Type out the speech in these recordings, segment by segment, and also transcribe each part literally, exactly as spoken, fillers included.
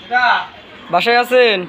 বাসায় আছেন?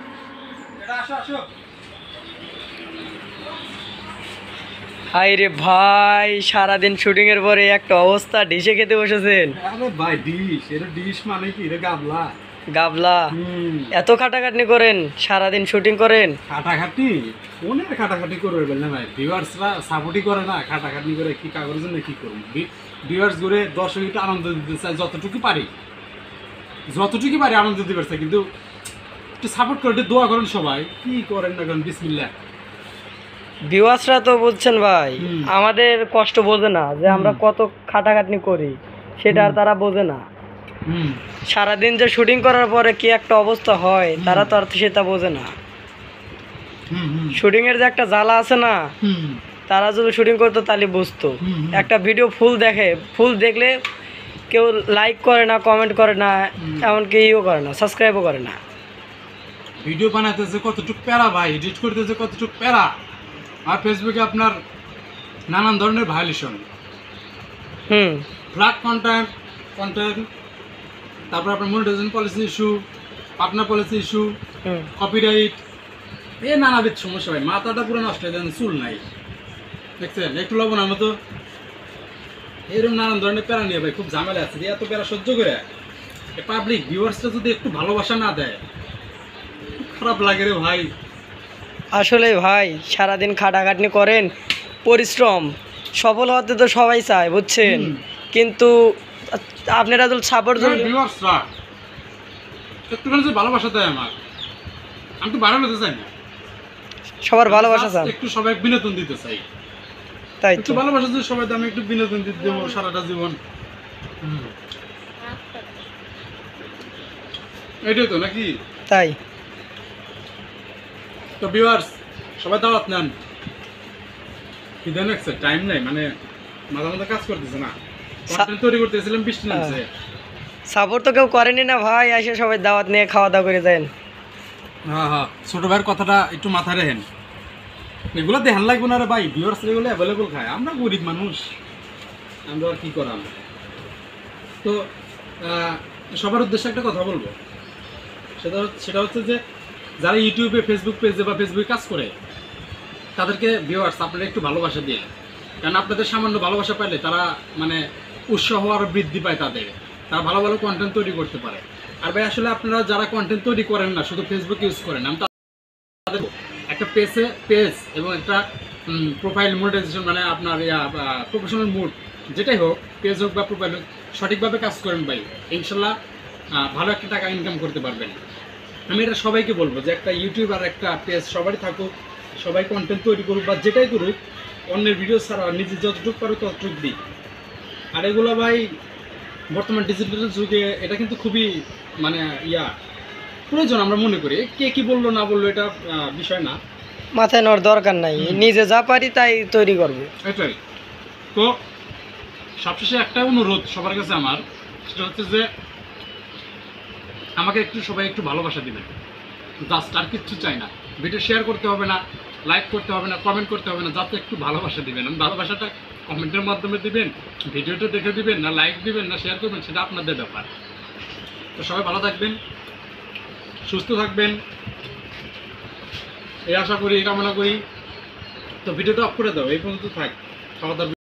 হাই রে ভাই, সারাদিন শুটিং এর পরে একটা অবস্থা, ডিশে খেতে বসেছেন? আরে ভাই ডিশ, এটা ডিশ মানে কি? এটা গাবলা। গাবলা? এত খাটাখাটনি করেন, সারাদিন শুটিং করেন? খাটাখাটি কোনের খাটাখাটি করবে বল না ভাই, ভিউয়ার্সরা সাপোর্টই করে না, খাটাখাটি করে কি কাগজের জন্য কি করব? ভিউয়ার্স করে দর্শক একটু আনন্দ দিতে চাই, যতটুকু পারি যতটুকু পারি আনন্দ দিতে চাই, কিন্তু একটু সাপোর্ট করে, একটু দোয়া করেন সবাই। কি করেন না করেন, বিসমিল্লাহ। ভিউয়ার্সরা তো বলছেন ভাই, আমাদের কষ্ট বোঝে না যে আমরা কত খাটাখাটনি করি, সেটা আর তারা বোঝে না। সারাদিন যে শুটিং করার পরে কি একটা অবস্থা হয়, তারা তো আর সেটা বোঝে না। শুটিং এর যে একটা জ্বালা আছে না, তারা যদি শুটিং করতো তাহলে বুঝতো। একটা ভিডিও ফুল দেখে, ফুল দেখলে কেউ লাইক করে না, কমেন্ট করে না, এমনকি ইও করে না, সাবস্ক্রাইবও করে না। ভিডিও বানাইতেছে কতটুকু প্যারা ভাই, এডিট করতেছে কতটুকু প্যারা, আর ফেসবুকে আপনার নানান ধরনের violation, hmm flag content content তারপর আপনার monetisation policy issue, partner policy issue, copyright, এ নানাবিধ সমস্যা ভাই। মাথাটা পুরো নষ্ট হয়ে যায়, চুল নাই, দেখছেন? একটু লবণ আমার তো এরকম নানান ধরনের প্যারা নিয়ে ভাই খুব ঝামেলা আছে। এত প্যারা সহ্য করে পাবলিক ভিউয়ার্সরা যদি একটু ভালোবাসা না দেয়, খারাপ লাগে রে ভাই। আসলে ভাই সারাদিন খাটাখাটনি করেন, পরিশ্রম, সফল হতে তো সবাই চায়, বুঝছেন? কিন্তু আপনারা তো সাপোর্ট, ভিউয়ার্সরা একটুখানি যে ভালোবাসা দেয় আমার, আমি তো ভালো হতে চাই না, সবার ভালোবাসা চান, একটু সবাই বিনোদন দিতে চাই, তাই একটু তো ভালোবাসা যদি সবাই আমি একটু বিনোদন দিতে দেবো সারাটা জীবন, এটাই তো নাকি? তাই তো ভিউয়ার্স সবাই দাওয়াত নেন। কি দেন একটা টাইম নাই, মানে মাথা মাথা কাজ করতেছে না, কন্টেন্ট তৈরি করতেছিলাম, বৃষ্টি নামছে। সাপোর্ট তো কেউ করেনি না ভাই, এসে সবাই দাওয়াত নিয়ে খাওয়া দাওয়া করে দেন। হ্যাঁ হ্যাঁ, ছোট ভাইয়ের কথাটা একটু মাথায় রাখেন, এগুলো দেখান লাগবে না রে ভাই, ভিউয়ার্স এগুলো অ্যাভেলেবল খায়, আমরা গরিব মানুষ, আমরা আর কি করাম। তো সবার উদ্দেশ্যে একটা কথা বলবো, সেটা সেটা হচ্ছে যে যারা ইউটিউবে, ফেসবুক পেজে বা ফেসবুকে কাজ করে, তাদেরকে ভিউয়ার্স আপনারা একটু ভালোবাসা দিয়ে, কারণ আপনাদের সামান্য ভালোবাসা পাইলে তারা মানে উৎসাহ আরও বৃদ্ধি পায়, তাদের তারা ভালো ভালো কন্টেন্ট তৈরি করতে পারে। আর ভাই আসলে আপনারা যারা কন্টেন্ট তৈরি করেন না, শুধু ফেসবুক ইউজ করেন, আমি তাদের একটা পেজে পেজ এবং একটা প্রোফাইল মনিটাইজেশন, মানে আপনার ইয়া প্রফেশনাল মুড যেটাই হোক, পেজ হোক বা প্রোফাইল হোক, সঠিকভাবে কাজ করেন ভাই, ইনশাল্লাহ ভালো একটা টাকা ইনকাম করতে পারবেন। আমি এটা সবাইকে বলবো যে একটা ইউটিউব আর একটা পেজ সবারই থাকুক, সবাই কন্টেন্ট তৈরি করুক বা যেটাই করুক, অন্যের ভিডিও ছাড়া নিজে যতটুকু পারো ততটুকু দিই। আর এগুলো ভাই বর্তমান ডিজিটাল যুগে এটা কিন্তু খুবই মানে ইয়া প্রয়োজন, আমরা মনে করি। কে কি বললো না বললো এটা বিষয় না, মাথায় নেওয়ার দরকার নাই, নিজে যা পারি তাই তৈরি করবো, এটাই। তো সবশেষে একটা অনুরোধ সবার কাছে আমার, সেটা হচ্ছে যে আমাকে একটু সবাই একটু ভালোবাসা দিবেন, জাস্ট, আর কিচ্ছু চাই না। ভিডিও শেয়ার করতে হবে না, লাইক করতে হবে না, কমেন্ট করতে হবে না, যাতে একটু ভালোবাসা দিবেন। ভালোবাসাটা কমেন্টের মাধ্যমে দিবেন, ভিডিওটা দেখে দিবেন, না লাইক দিবেন না শেয়ার করবেন, সেটা আপনাদের ব্যাপার। তো সবাই ভালো থাকবেন, সুস্থ থাকবেন, এই আশা করি, এই কামনা করি। তো ভিডিওটা অফ করে দাও, এই পর্যন্ত থাক, খাওয়া দাওয়া।